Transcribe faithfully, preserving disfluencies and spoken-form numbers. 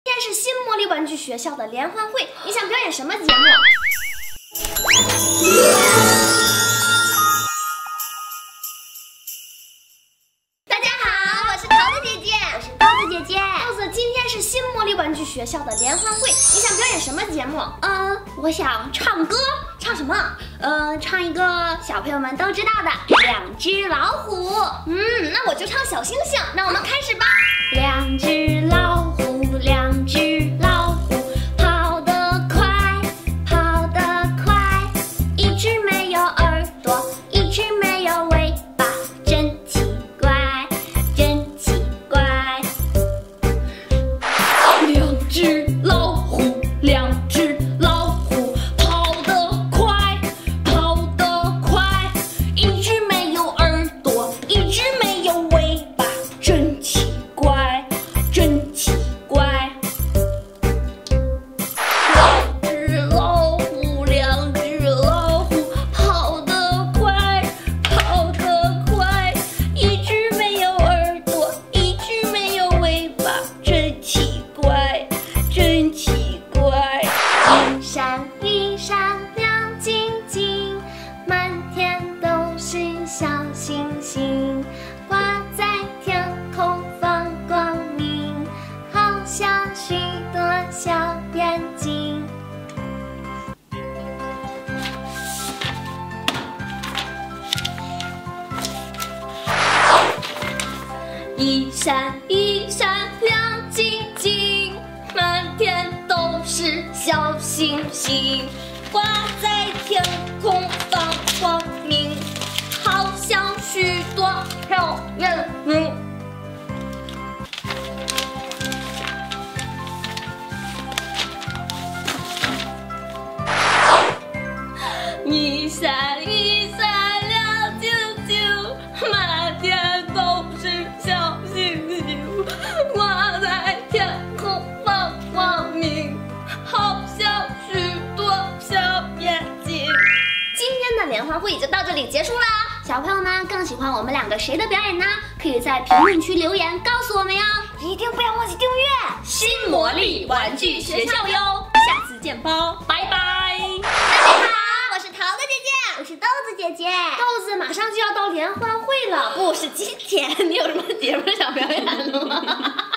今天是新魔力玩具学校的联欢会，你想表演什么节目？大家好，我是桃子姐姐，我是豆子姐姐。豆子，今天是新魔力玩具学校的联欢会，你想表演什么节目？ 嗯，我想唱歌。 唱什么？ 嗯，唱一个小朋友们都知道的《两只老虎》。 嗯，那我就唱小星星。那我们开始吧。 两只老虎，两只老虎，跑得快，跑得快。一只没有耳朵，一只没有尾巴，真奇怪，真奇怪。两只老虎，两只老虎，跑得快，跑得快。一只没有耳朵，一只没有尾巴，真奇怪。真奇怪！两只老虎，两只老虎，跑得快，跑得快。一只没有耳朵，一只没有尾巴，真奇怪，真奇怪。 一闪一闪亮晶晶，满天都是小星星，挂在天空放光明，好像许多小眼睛。 一闪一闪亮晶晶，满天都是小星星，挂在天空放光明，好像许多小眼睛。一闪一闪亮晶晶，满天都是小星星，挂在天空放光明，好像许多小眼睛。 今天的联欢会就到这里结束啦。 小朋友们更喜欢我们两个谁的表演呢？可以在评论区留言告诉我们哟！ 一定不要忘记订阅新魔力玩具学校哟！下次见吧，拜拜！ 大家好，我是桃子姐姐， 我是豆子姐姐。 豆子马上就要到联欢会了，不是今天，你有什么节目想表演的吗？